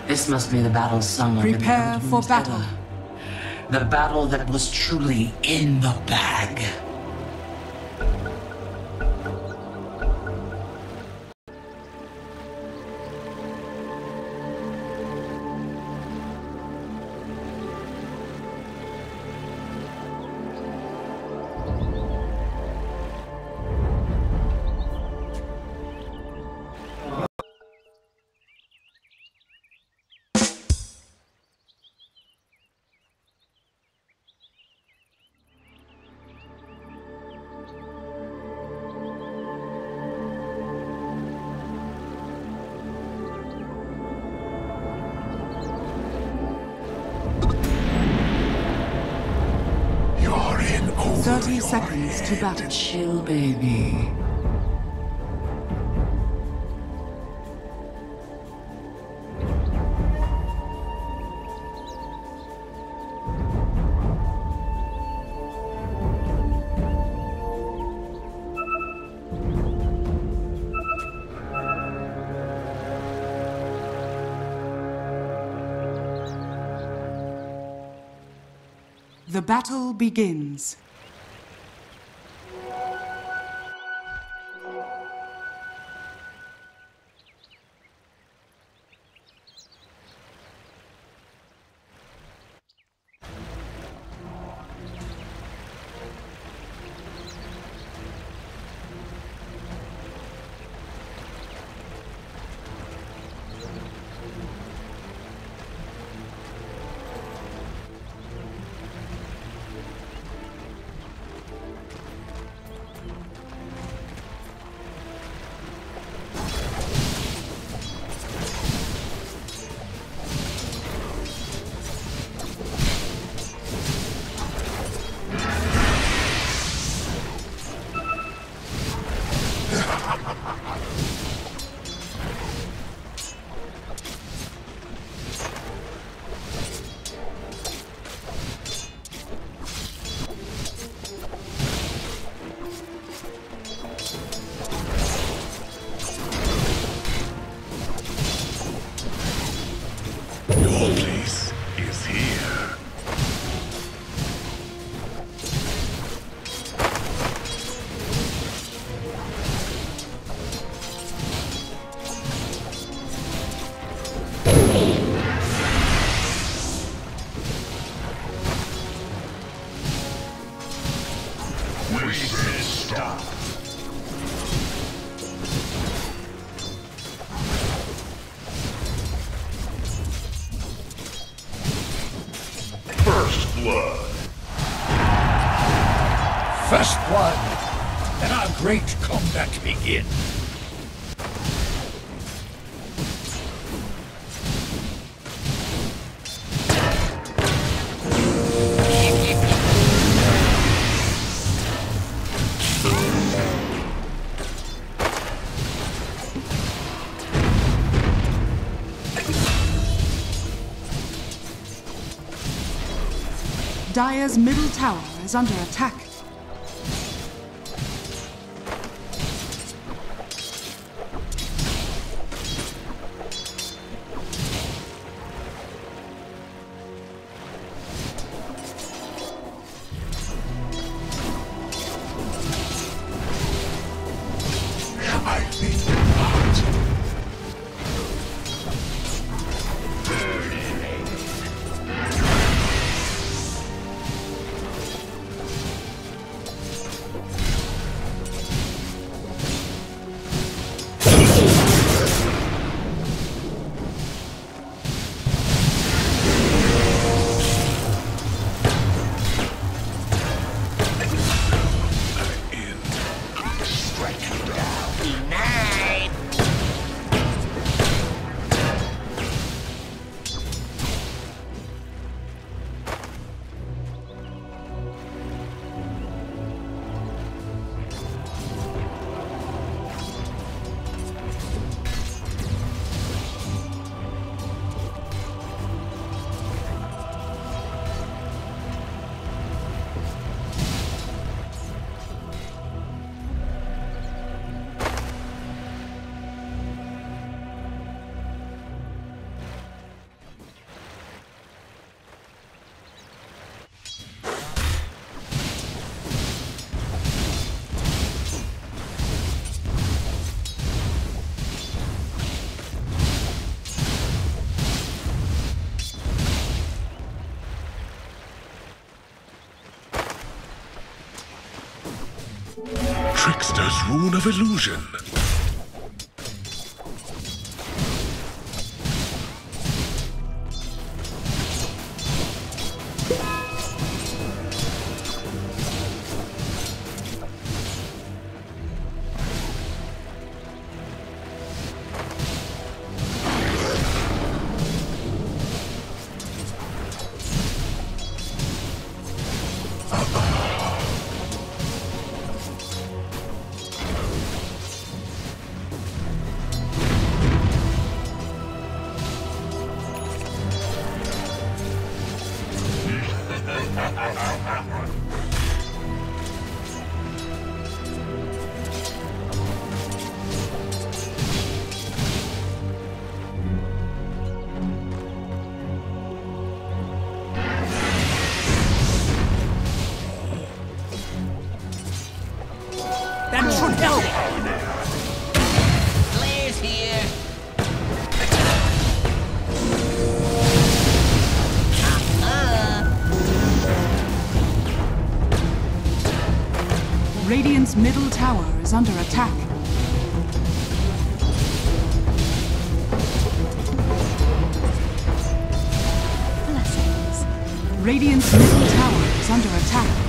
This must be the battle sung over the Prepare for Eldrum's battle. Edda. The battle that was truly in the bag. You're in over 30 your seconds to head. battle. Chill, baby. The battle begins. Your place is here. We say stop. First blood. First blood. Then our great combat begin. Dire's middle tower is under attack. I think not. Rune of Illusion. That should help! Blaze here! Radiant's middle tower is under attack. Blessings. Radiant's middle tower is under attack.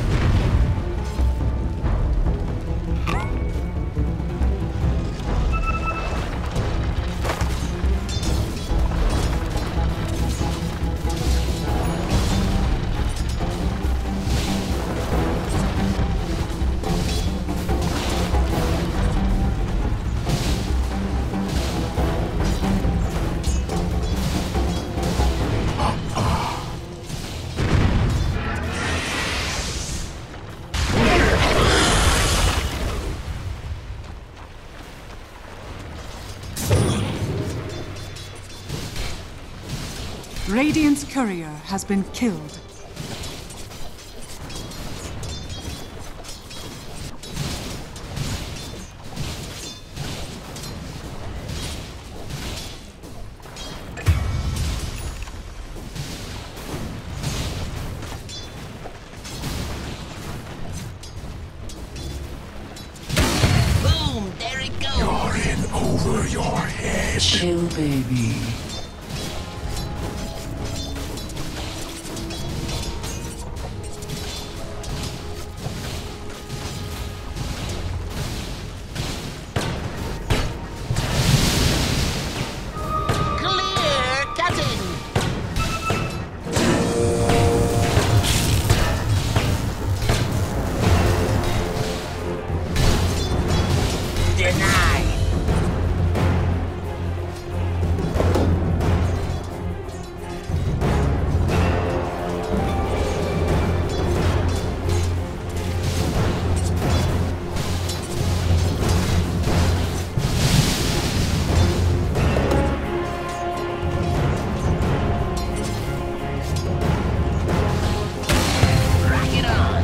Radiant's courier has been killed. Boom! There it goes! You're in over your head. Chill, baby. Clear cutting! Denied! Rack it on!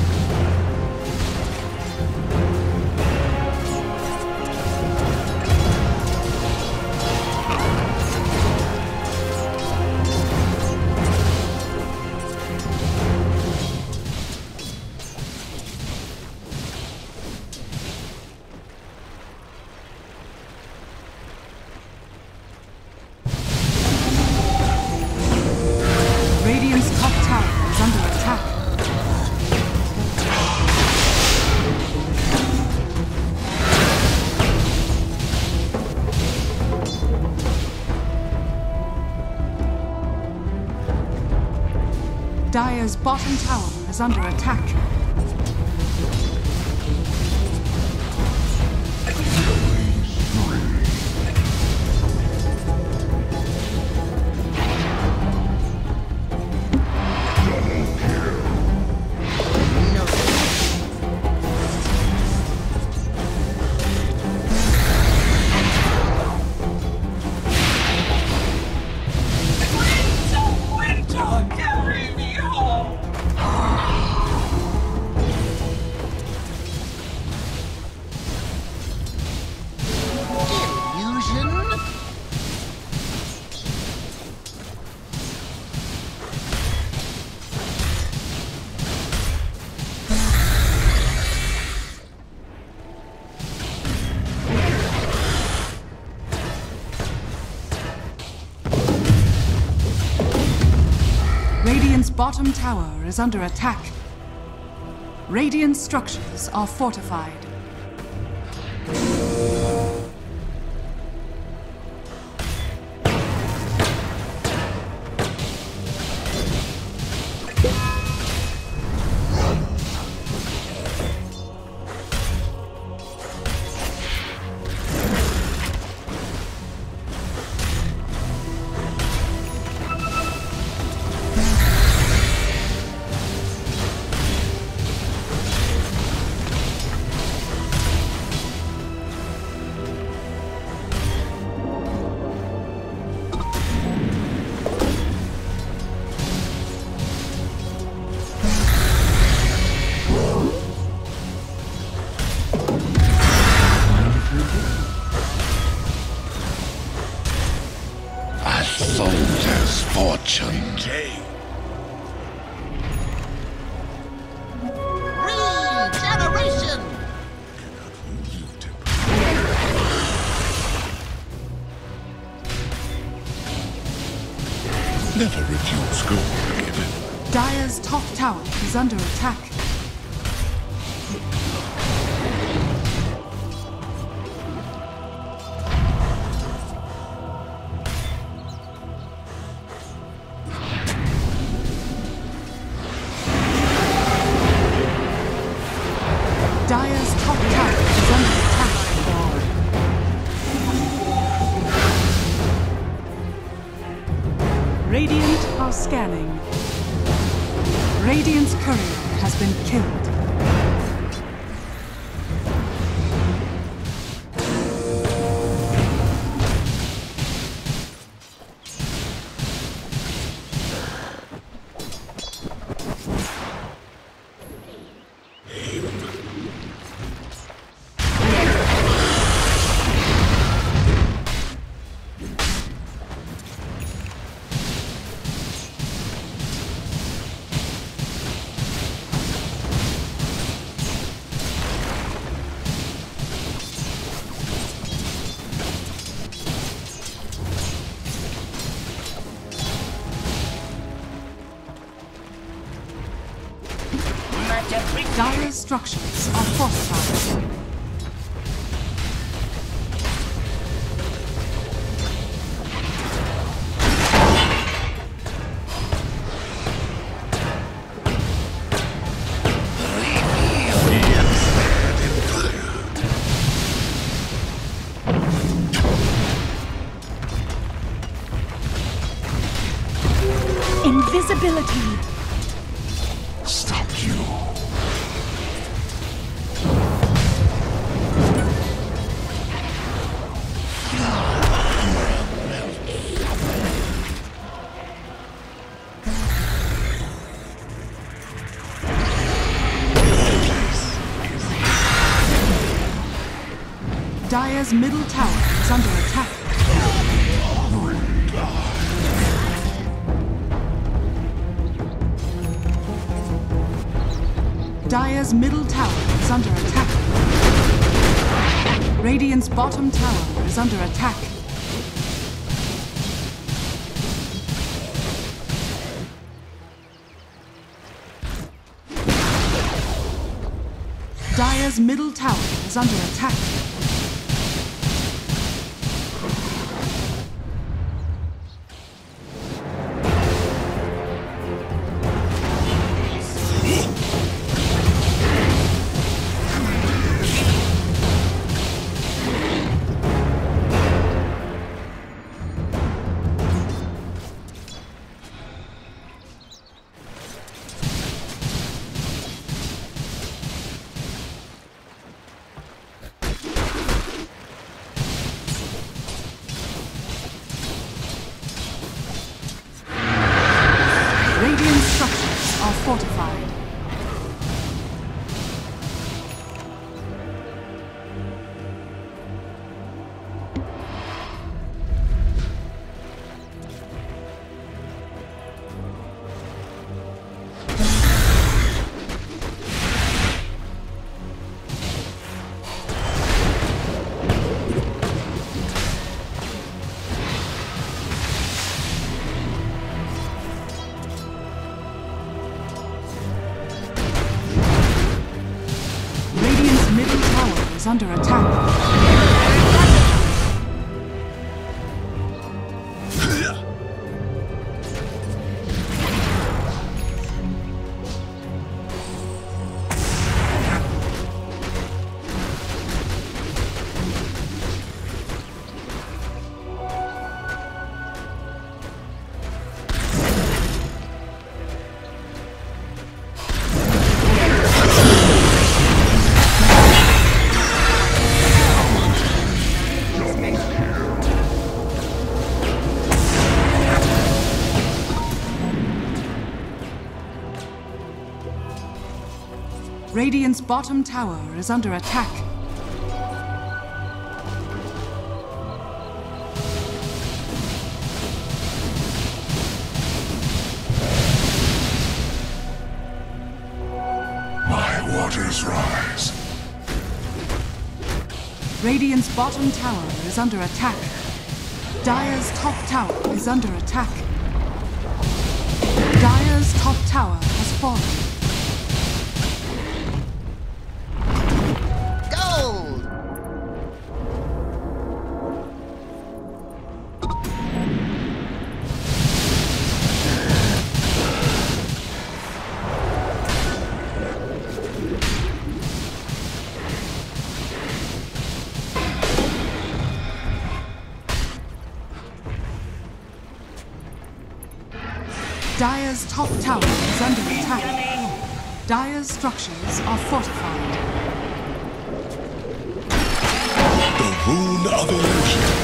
Radiant's top tower is under attack. Dire's bottom tower is under attack. bottom tower is under attack. Radiant structures are fortified. Soldier's fortune. Regeneration! Never refuse gold given. Dire's top tower is under attack. Dire's top tower is under attack. Radiant are scanning. Radiant's courier has been killed. Dire's structures are fortified. Invisibility. Stop you. Dire's middle tower is under attack. Dire's middle tower is under attack. Radiant's bottom tower is under attack. Dire's middle tower is under attack. Radiant structures are fortified. is under attack. Radiant's bottom tower is under attack. My waters rise. Radiant's bottom tower is under attack. Dire's top tower is under attack. Dire's top tower has fallen. Gold! Dire's top tower is under attack. Dire's structures are fortified. The rune of illusion.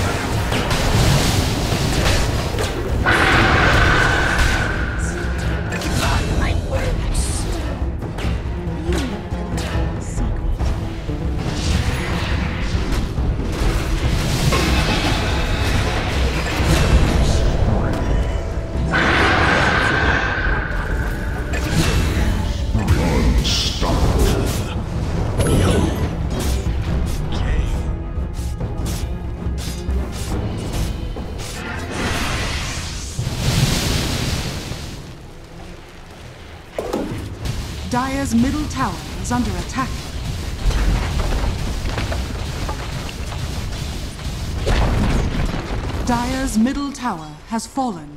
Dire's middle tower is under attack. Dire's middle tower has fallen.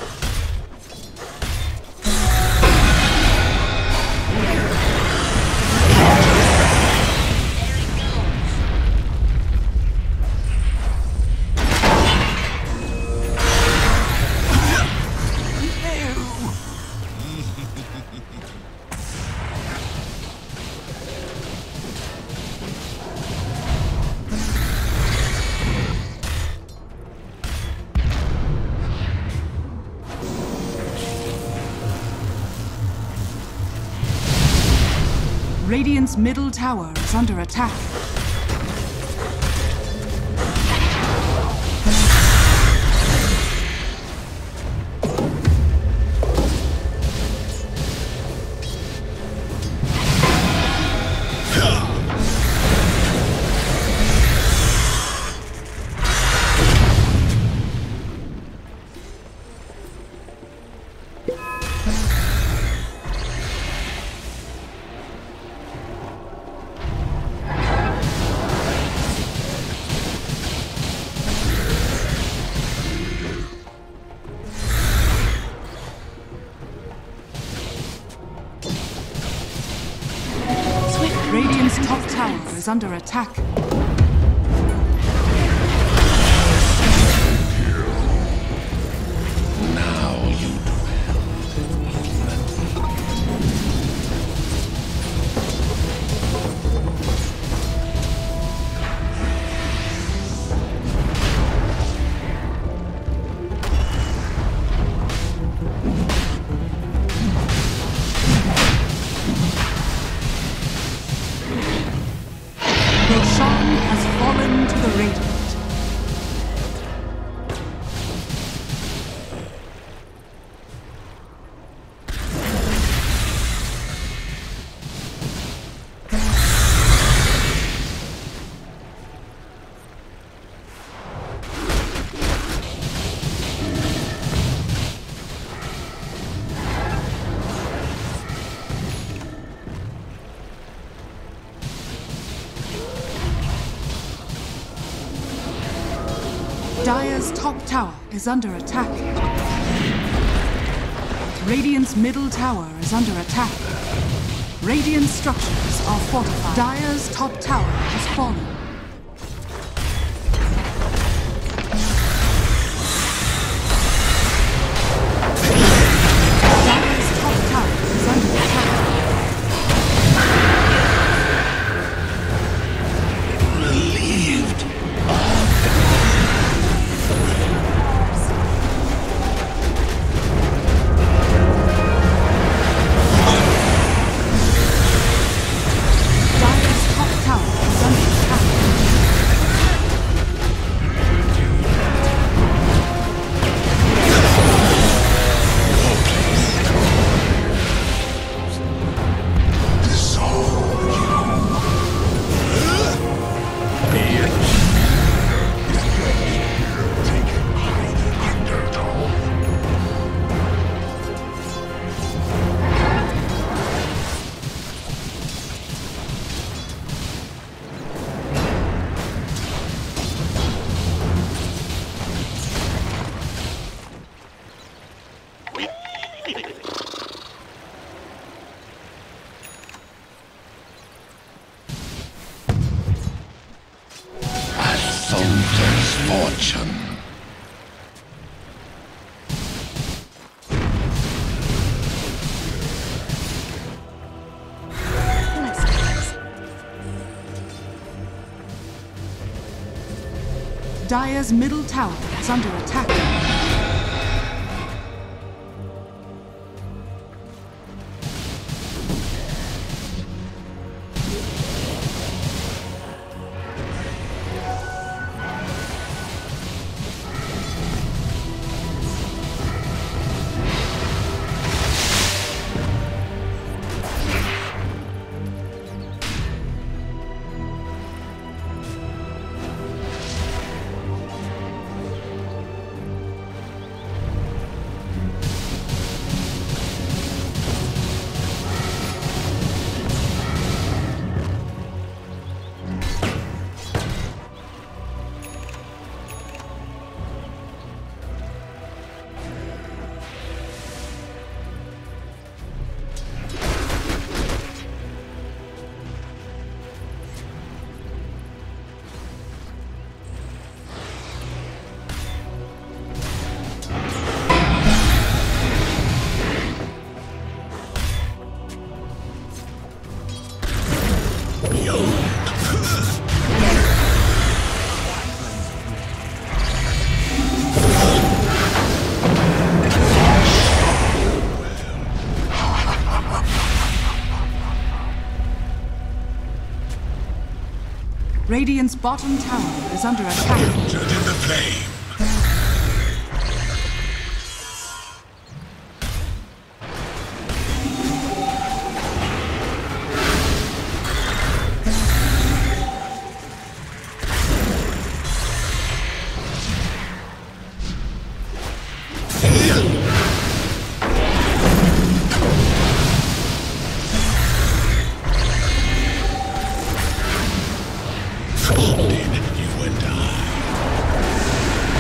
Radiant's middle tower is under attack. Radiant's top tower is under attack. Now you Roshan Dire's top tower is under attack. Radiant's middle tower is under attack. Radiant structures are fortified. Dire's top tower has fallen. Dire's top tower is under attack. Relieved. Dire's top tower is under attack. Dissolve you. Taken by the undertow. A soldier's fortune. Blessings. Dire's middle tower is under attack. Radiant's bottom tower is under attack. Entered in the flame. Folded, you and I.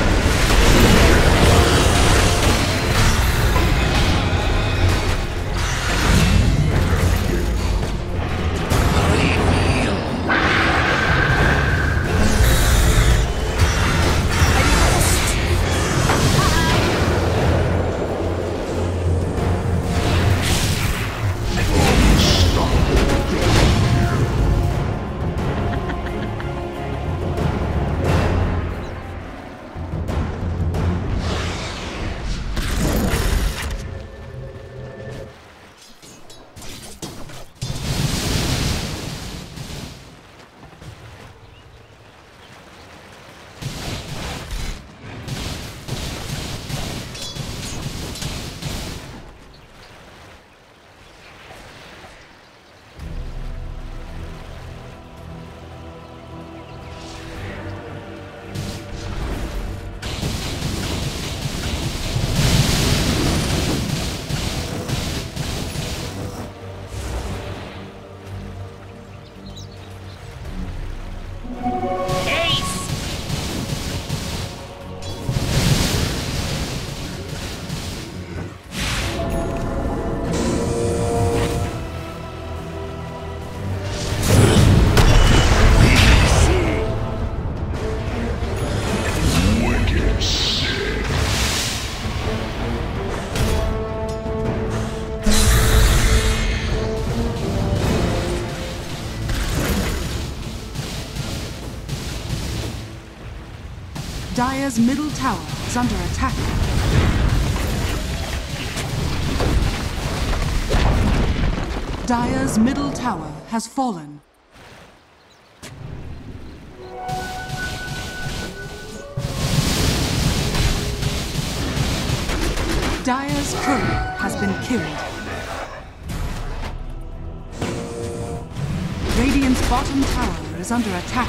Dire's middle tower is under attack. Dire's middle tower has fallen. Dire's courier has been killed. Radiant's bottom tower is under attack.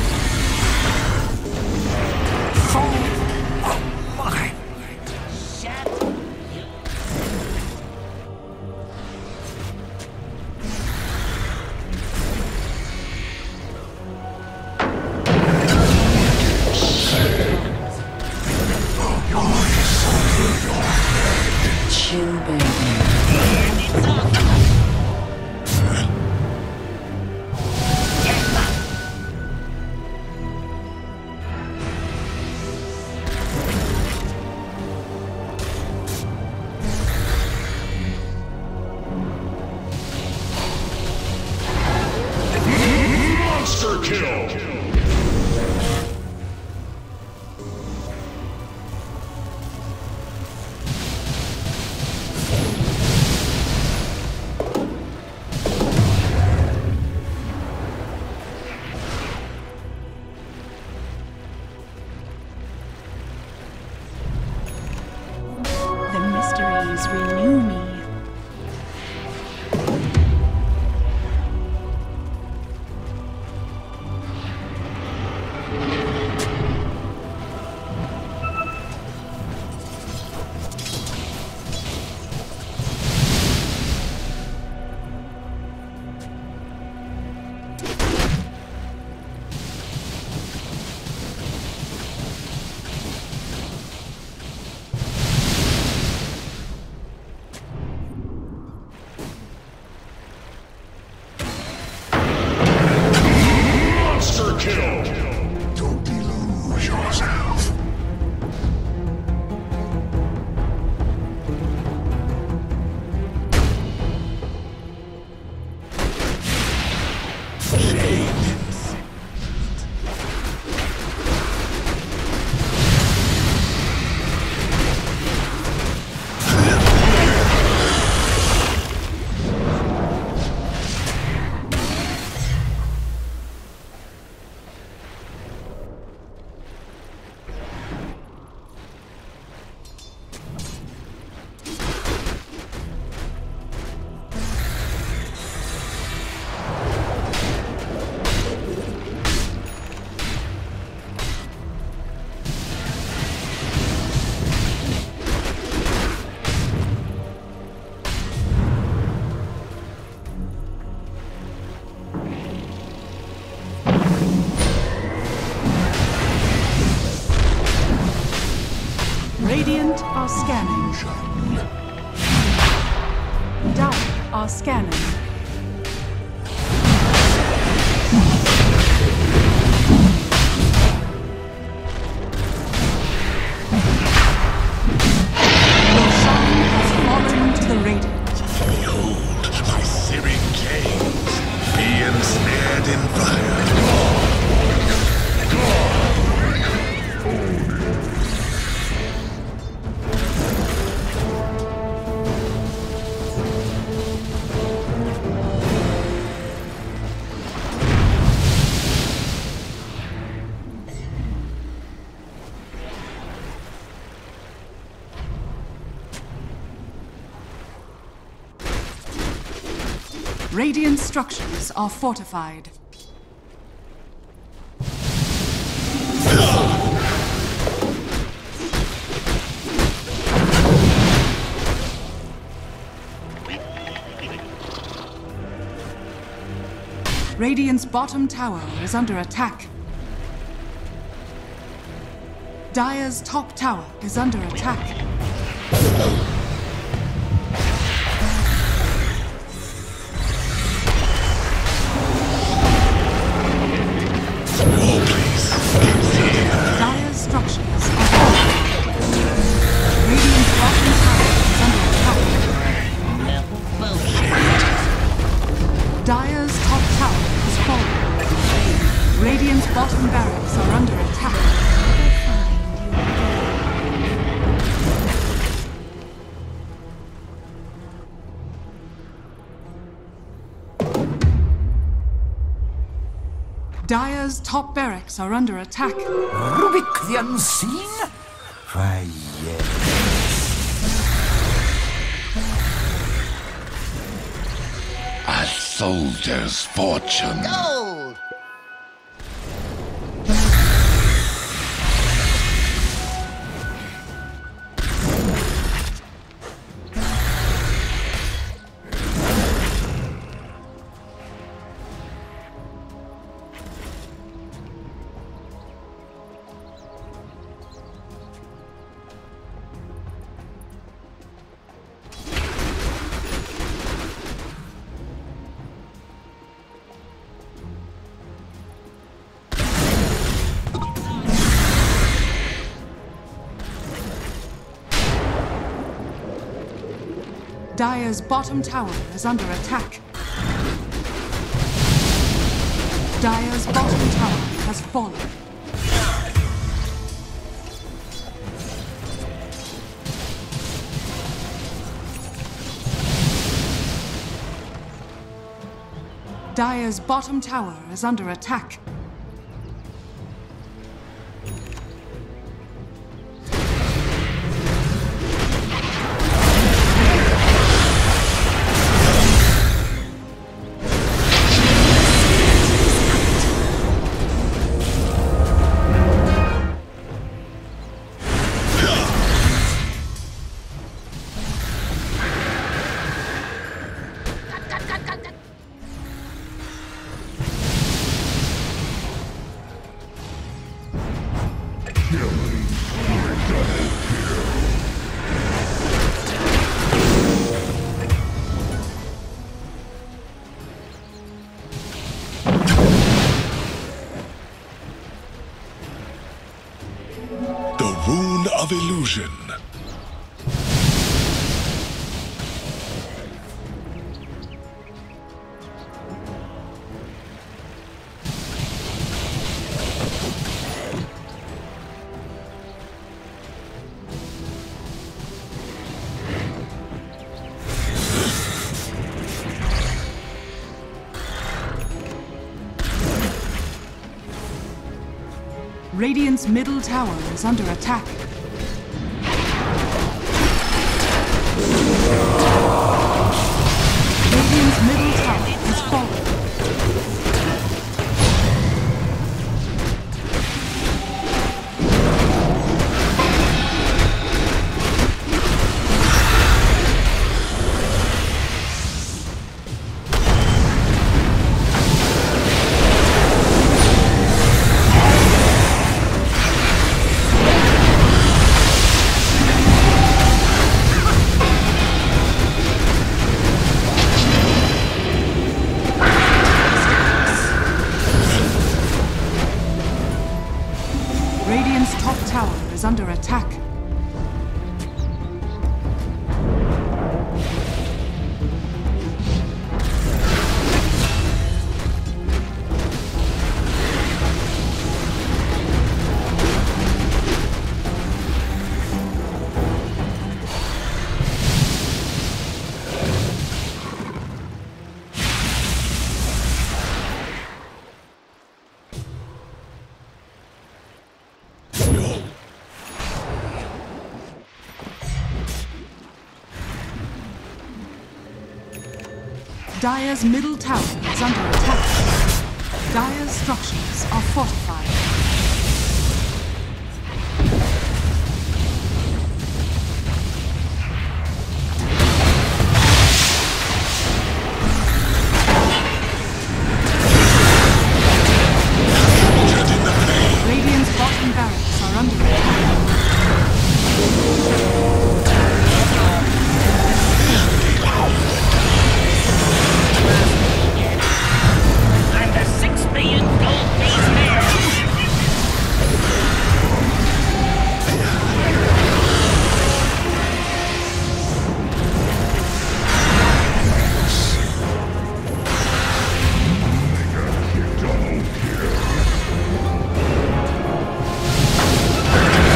Chill, baby. Monster kill! The mysteries renew me. Monster kill! Don't delude yourself. Radiant are scanning. Dire are scanning. Roshan has fallen to the Radiant. Behold my searing gaze. Be ensnared in fire. Radiant structures are fortified. Radiant's bottom tower is under attack. Dire's top tower is under attack. Dire's structures are fortified. Radiant's bottom tower is under attack. Dire's top tower is falling. Radiant's bottom barracks are under attack. Dire's top barracks are under attack. Rubik the Unseen? Why, yes. A soldier's fortune. Gold! Dire's bottom tower is under attack. Dire's bottom tower has fallen. Dire's bottom tower is under attack. The Rune of Illusion. Radiant's middle tower is under attack. Radiant's middle tower has fallen. Radiant's top tower is under attack. Dire's middle tower is under attack. Dire's structures are fortified. Radiant's bottom barracks are under attack. I'm the 6 million gold piece mayor! Double kill.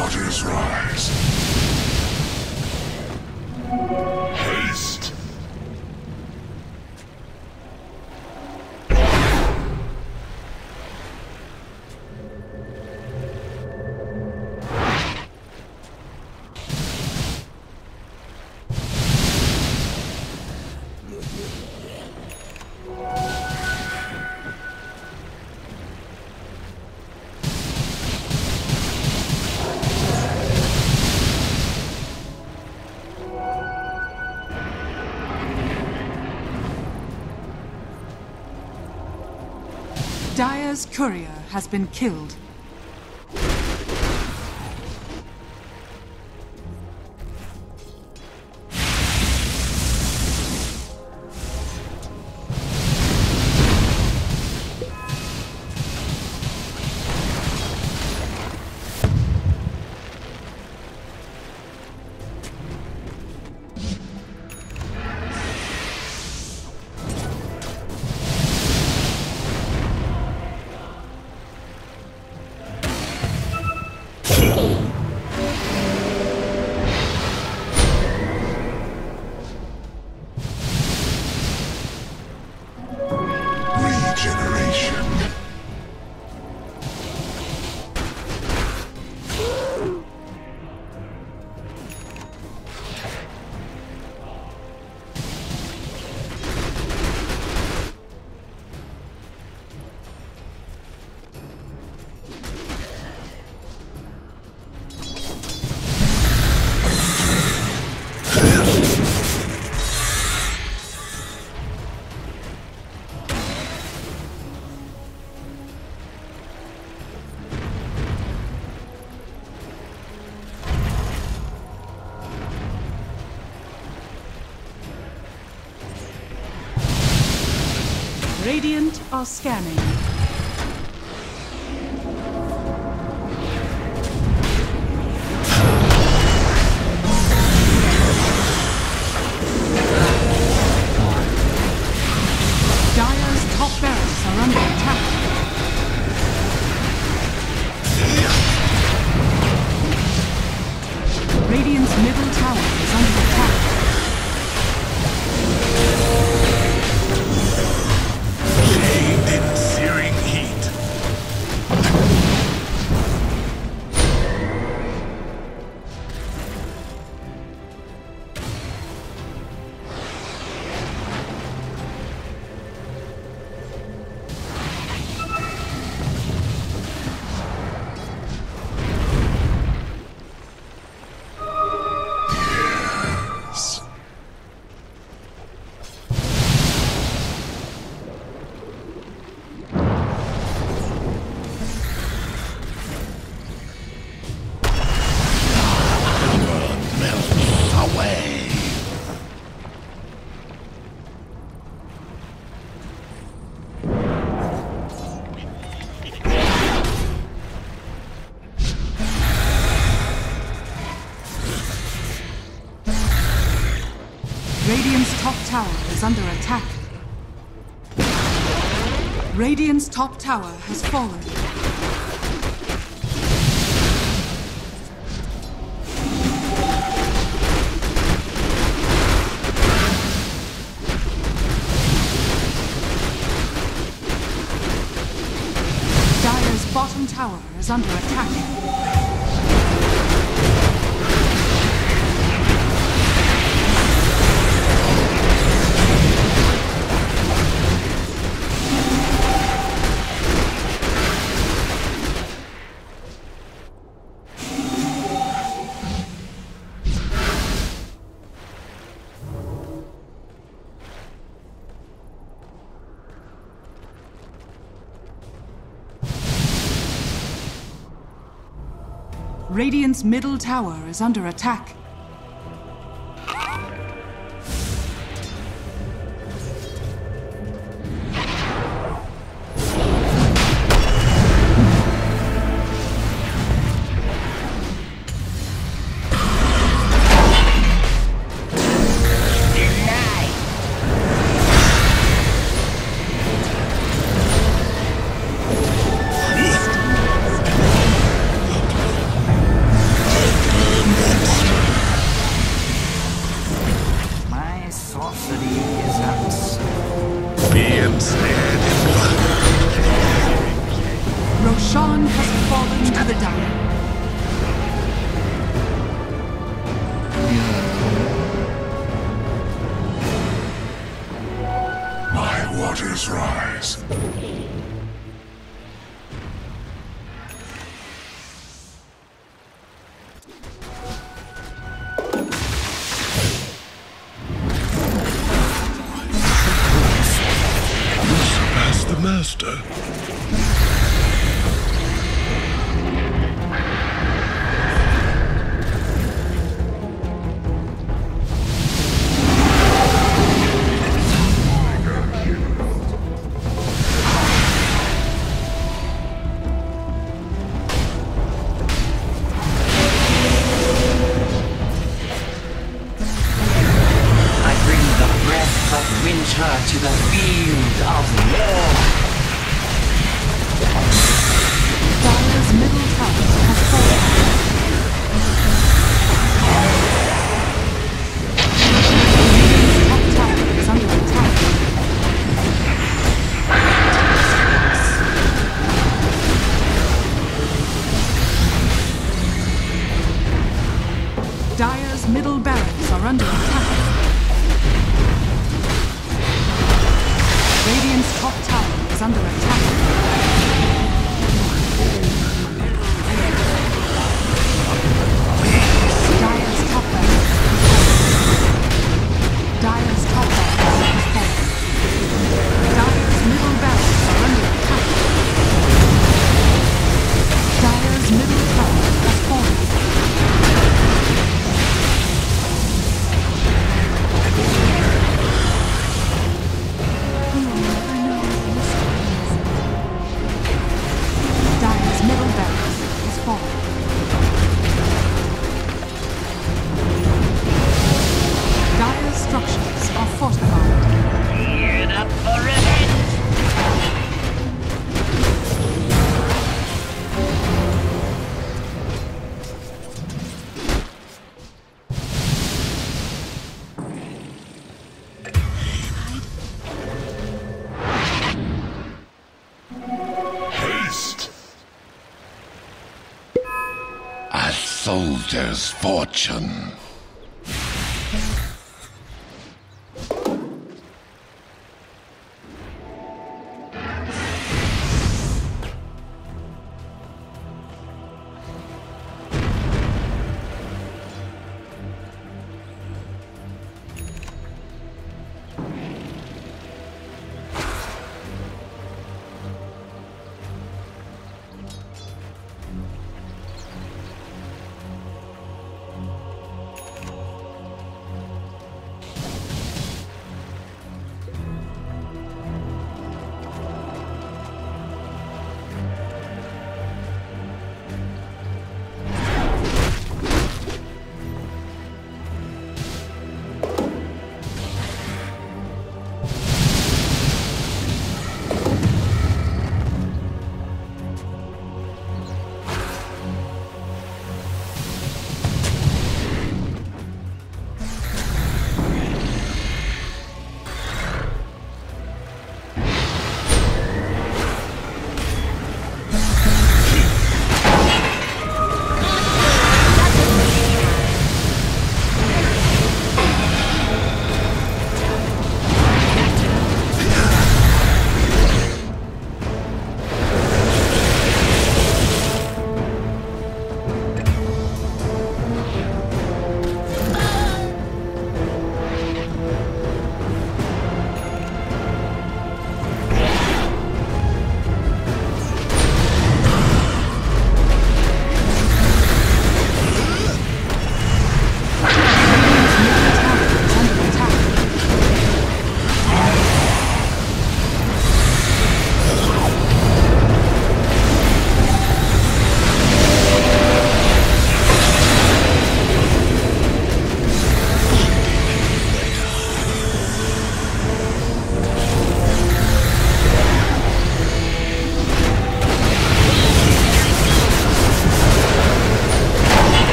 waters rise. Haste. Dire's courier has been killed. Regeneration. Radiant are scanning. Dire's top barracks are under attack. Radiant's middle tower is under attack. In searing heat. Radiant's top tower is under attack. Radiant's top tower has fallen. Dire's bottom tower is under attack. Radiant's middle tower is under attack. has fallen to the Dire. My waters rise. Surpass the master. Winter to the field of war. Dire's middle tower has fallen. Radiant's top tower is under attack. Dire's middle barracks are under attack. Radiant's top tower is under attack. Dire's top barracks Dire's top barracks has fallen. Dire's middle barracks are under attack. Dire's middle tower has fallen. Dire's middle barracks has fallen. Dire's structures are fortified. Geared up for revenge! Haste. A soldier's fortune.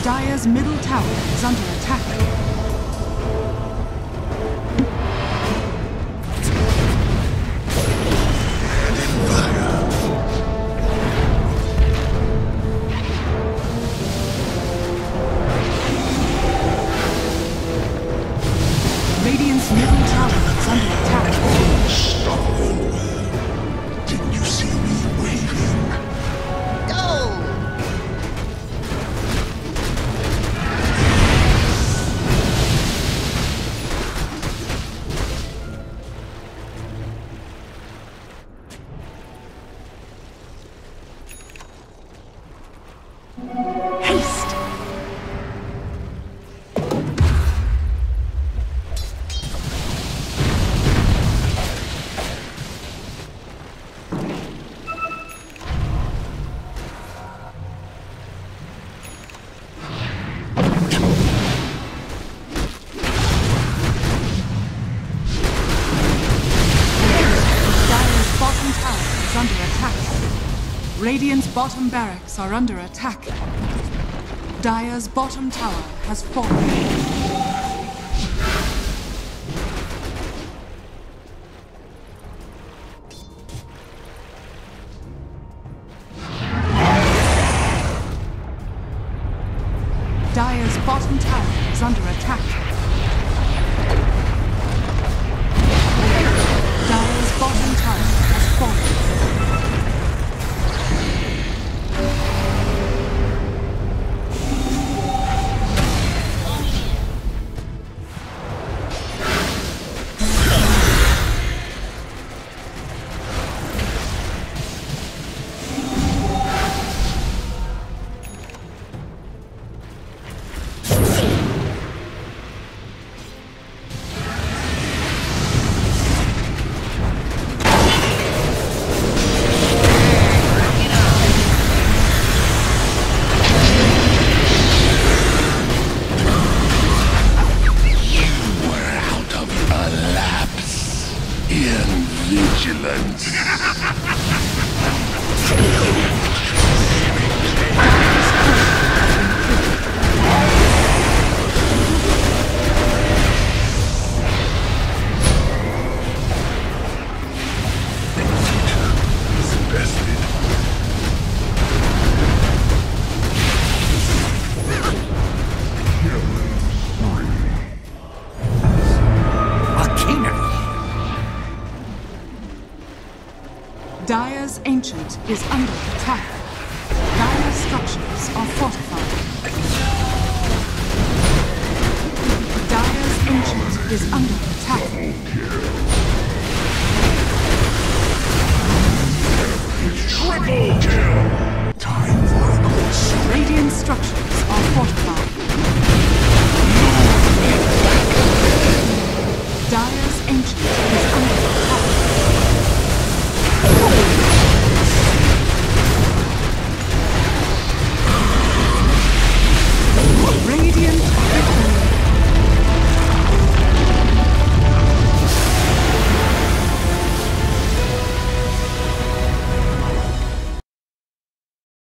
Dire's middle tower is under attack. Radiant's middle tower is under attack. Unstoppable. Didn't you see me waiting? Haste! Dire's bottom tower is under attack. Radiant's bottom barracks are under attack. Dire's bottom tower has fallen. Dire's bottom tower is under attack. Dire's bottom tower has fallen. Vigilance. Dire's Ancient is under attack. Dire's structures are fortified. Dire's Ancient is under attack.